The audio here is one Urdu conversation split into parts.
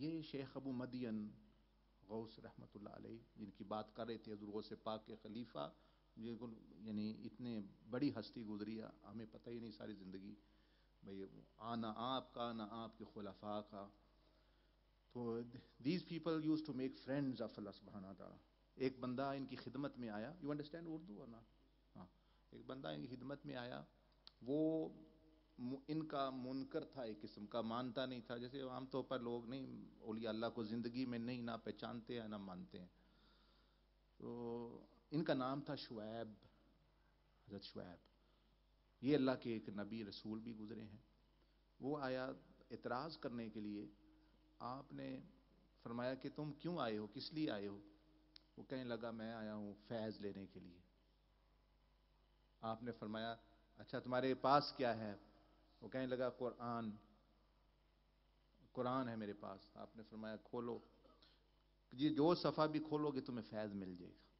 یہ شیخ ابو مدین غوث رحمۃ اللہ علیہ جن کی بات کر رہے تھے، حضور غوث پاک کے خلیفہ، یعنی اتنے بڑی ہستی گزری ہے، ہمیں پتہ ہی نہیں ساری زندگی بھئی نہ آپ کا نہ آپ کے خلفاء کا. تو these people use to make friends of اللہ سبحانہ و تعالیٰ. ایک بندہ ان کی خدمت میں آیا، یو انڈرسٹینڈ اردو اور نا؟ ہاں. ایک بندہ ان کی خدمت میں آیا، وہ ان کا منکر تھا، ایک قسم کا، مانتا نہیں تھا. جیسے عام طور پر لوگ نہیں اولیاء اللہ کو زندگی میں نہیں نہ پہچانتے ہیں نہ مانتے ہیں. تو ان کا نام تھا شعیب، حضرت شعیب. یہ اللہ کے ایک نبی رسول بھی گزرے ہیں. وہ آیا اعتراض کرنے کے لیے. آپ نے فرمایا کہ تم کیوں آئے ہو، کس لیے آئے ہو؟ وہ کہنے لگا میں آیا ہوں فیض لینے کے لیے. آپ نے فرمایا اچھا تمہارے پاس کیا ہے؟ وہ کہنے لگا قرآن ہے میرے پاس. آپ نے فرمایا کھولو، جی جو صفحہ بھی کھولو گے تمہیں فیض مل جائے گا.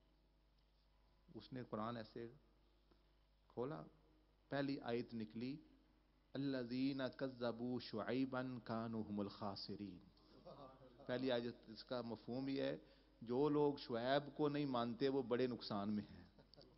اس نے قرآن ایسے کھولا، پہلی آیت نکلی الذین کذبوا شعیبا کانوا هم الخاسرین. پہلی آیت اس کا مفہوم یہ ہے جو لوگ شعیب کو نہیں مانتے وہ بڑے نقصان میں ہیں.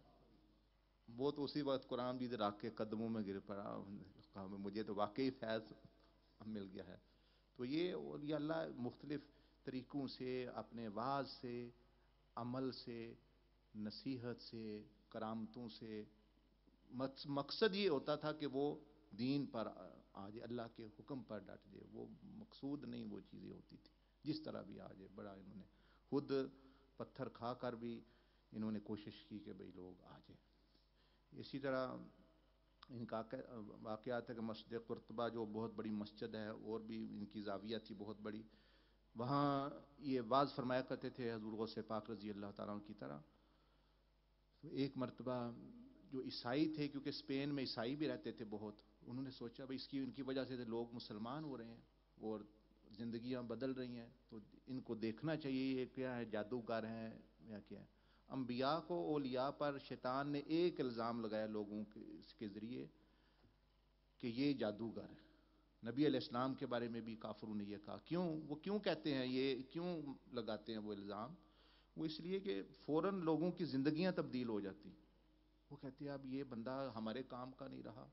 وہ تو اسی وقت قرآن بھی رکھ کے قدموں میں گر پڑا، مجھے تو واقعی فیض مل گیا ہے. تو یہ اللہ مختلف طریقوں سے، اپنے واعظ سے، عمل سے، نصیحت سے، کرامتوں سے، مقصد یہ ہوتا تھا کہ وہ دین پر آ جائے، اللہ کے حکم پر ڈٹ جائے. وہ مقصود نہیں وہ چیزیں ہوتی تھی، جس طرح بھی آ جائے. بڑا انہوں نے خود پتھر کھا کر بھی انہوں نے کوشش کی کہ بھئی لوگ آ جائیں. اسی طرح ان کا واقعات ہے کہ مسجد قرطبہ جو بہت بڑی مسجد ہے، اور بھی ان کی زاویہ تھی بہت بڑی، وہاں یہ واعظ فرمایا کرتے تھے حضور غوث پاک رضی اللہ تعالیٰ عنہ کی طرح. تو ایک مرتبہ جو عیسائی تھے، کیونکہ اسپین میں عیسائی بھی رہتے تھے بہت، انہوں نے سوچا بھائی ان کی وجہ سے لوگ مسلمان ہو رہے ہیں اور زندگیاں بدل رہی ہیں، تو ان کو دیکھنا چاہیے یہ کیا ہے، جادوگر ہیں یا کیا ہے. انبیاء کو، اولیاء پر شیطان نے ایک الزام لگایا لوگوں کے اس کے ذریعے کہ یہ جادوگر ہے. نبی علیہ السلام کے بارے میں بھی کافروں نے یہ کہا. کیوں؟ وہ کیوں کہتے ہیں یہ، کیوں لگاتے ہیں وہ الزام؟ وہ اس لیے کہ فوراً لوگوں کی زندگیاں تبدیل ہو جاتی. وہ کہتے ہیں اب یہ بندہ ہمارے کام کا نہیں رہا،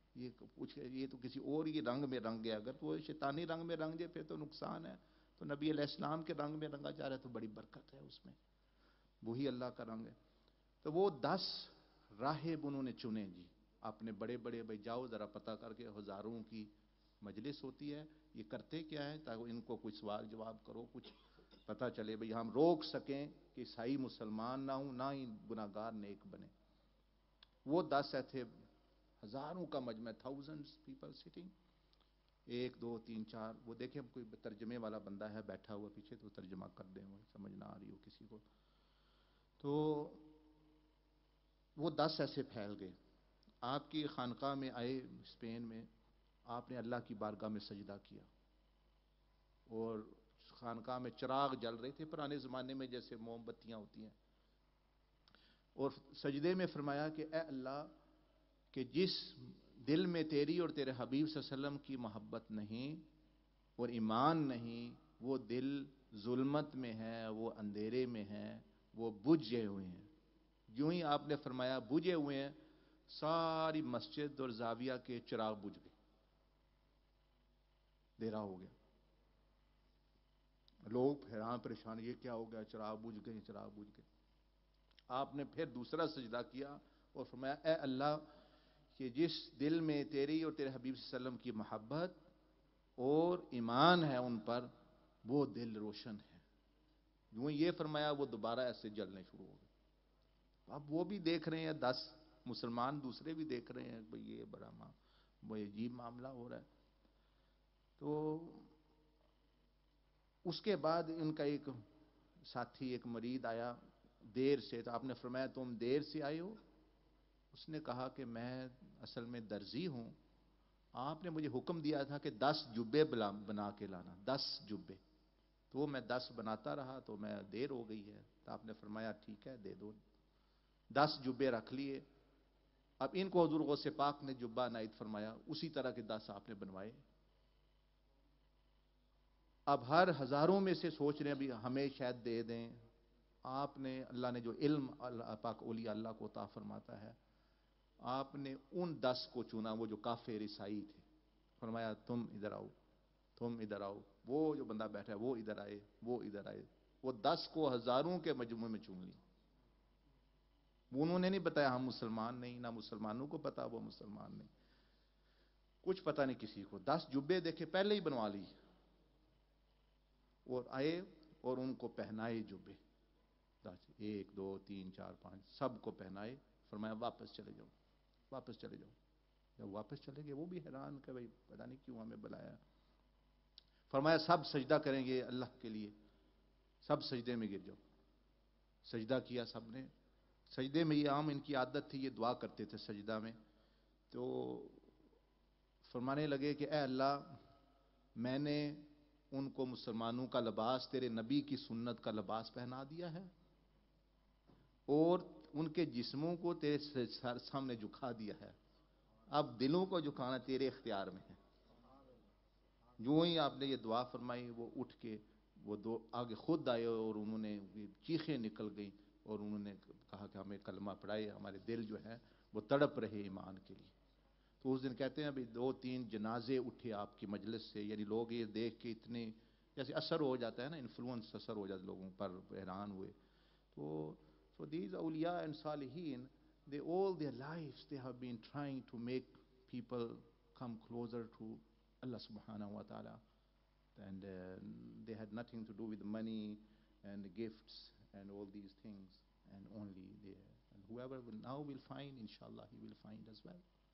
یہ تو کسی اور ہی رنگ میں رنگ گیا. اگر تو وہ شیطانی رنگ میں رنگ جائے پھر تو نقصان ہے. تو نبی علیہ السلام کے رنگ میں رنگا جا رہا ہے تو بڑی برکت ہے اس میں، وہی اللہ کا رنگ ہے. تو وہ 10 راہب انہوں نے چنے جی، اپنے بڑے بڑے، بھائی جاؤ ذرا پتہ کر کے، ہزاروں کی مجلس ہوتی ہے، یہ کرتے کیا ہے تاکہ ان کو کچھ سوال جواب کرو، کچھ پتہ چلے بھئی ہم روک سکیں کہ عیسائی مسلمان نہ ہوں، نہ ہی گناہ گار نیک بنے. وہ 10 تھے، ہزاروں کا مجمع، تھاؤزنڈز پیپل سٹنگ، 1 2 3 4. وہ دیکھیں کوئی ترجمے والا بندہ ہے بیٹھا ہوا پیچھے تو ترجمہ کر دیں، وہ سمجھ نہ آ رہی ہو کسی کو. تو وہ 10 ایسے پھیل گئے. آپ کی خانقاہ میں آئے اسپین میں، آپ نے اللہ کی بارگاہ میں سجدہ کیا، اور خانقاہ میں چراغ جل رہے تھے پرانے زمانے میں جیسے موم بتیاں ہوتی ہیں، اور سجدے میں فرمایا کہ اے اللہ، کہ جس دل میں تیری اور تیرے حبیب صلی اللہ علیہ وسلم کی محبت نہیں اور ایمان نہیں، وہ دل ظلمت میں ہے، وہ اندھیرے میں ہے، وہ بجھے ہوئے ہیں. جو ہی آپ نے فرمایا بجھے ہوئے ہیں، ساری مسجد اور زاویہ کے چراغ بجھ گئے، اندھیرا ہو گیا. لوگ حیران پریشان، یہ کیا ہو گیا، چراغ بجھ گئے، چراغ بجھ گئے. آپ نے پھر دوسرا سجدہ کیا اور فرمایا اے اللہ، کہ جس دل میں تیری اور تیرے حبیب صلی اللہ علیہ وسلم کی محبت اور ایمان ہے ان پر، وہ دل روشن ہے. جو یہ فرمایا وہ دوبارہ ایسے جلنے شروع ہو گئے. اب وہ بھی دیکھ رہے ہیں، 10 مسلمان دوسرے بھی دیکھ رہے ہیں بھئی یہ بڑا وہ عجیب معاملہ ہو رہا ہے. تو اس کے بعد ان کا ایک ساتھی، ایک مرید آیا دیر سے. تو آپ نے فرمایا تم دیر سے آئے ہو؟ اس نے کہا کہ میں اصل میں درزی ہوں، آپ نے مجھے حکم دیا تھا کہ 10 جبے بنا کے لانا، 10 جبے. تو میں 10 بناتا رہا تو میں دیر ہو گئی ہے. تو آپ نے فرمایا ٹھیک ہے دے دو. 10 جبے رکھ لیے. اب ان کو حضور غوث پاک نے جبہ عنایت فرمایا، اسی طرح کے 10 آپ نے بنوائے. اب ہر ہزاروں میں سے سوچ رہے ہیں بھی ہمیں شاید دے دیں. آپ نے اللہ نے جو علم اللہ پاک اولیاء اللہ کو عطا فرماتا ہے، آپ نے ان 10 کو چنا، وہ جو کافر عیسائی تھے. فرمایا تم ادھر آؤ، تم ادھر آؤ. وہ جو بندہ بیٹھا ہے وہ ادھر آئے، وہ ادھر آئے. وہ 10 کو ہزاروں کے مجموعے میں چن لی. انہوں نے نہیں بتایا ہم مسلمان نہیں، نہ مسلمانوں کو پتا وہ مسلمان نہیں، کچھ پتا نہیں کسی کو. 10 جبے دیکھے پہلے ہی بنوا لی اور آئے اور ان کو پہنائے جبے. 1 2 3 4 5 سب کو پہنائے. فرمایا واپس چلے جاؤ، واپس چلے جاؤ. جب واپس چلے گئے وہ بھی حیران کہ بھائی پتہ نہیں کیوں ہمیں بلایا. فرمایا سب سجدہ کریں گے اللہ کے لیے، سب سجدے میں گر جاؤ. سجدہ کیا سب نے. سجدے میں یہ عام ان کی عادت تھی، یہ دعا کرتے تھے سجدہ میں. تو فرمانے لگے کہ اے اللہ، میں نے ان کو مسلمانوں کا لباس، تیرے نبی کی سنت کا لباس پہنا دیا ہے، اور ان کے جسموں کو تیرے سامنے جھکا دیا ہے. اب دلوں کو جھکانا تیرے اختیار میں ہے. جو ہی آپ نے یہ دعا فرمائی، وہ اٹھ کے وہ دو آگے خود آئے اور انہوں نے چیخیں نکل گئیں اور انہوں نے کہا کہ ہمیں کلمہ پڑھائے، ہمارے دل جو ہے وہ تڑپ رہے ایمان کے لیے. تو اس دن کہتے ہیں ابھی 2 3 جنازے اٹھے آپ کی مجلس سے. یعنی لوگ یہ دیکھ کے اتنے جیسے اثر ہو جاتا ہے نا، انفلوئنس اثر ہو جاتا ہے لوگوں پر، حیران ہوئے. So these awliya and salihin, they all their lives they have been trying to make people come closer to Allah subhanahu wa ta'ala, and they had nothing to do with money and gifts and all these things, and only they, and whoever will now will find, inshallah he will find as well.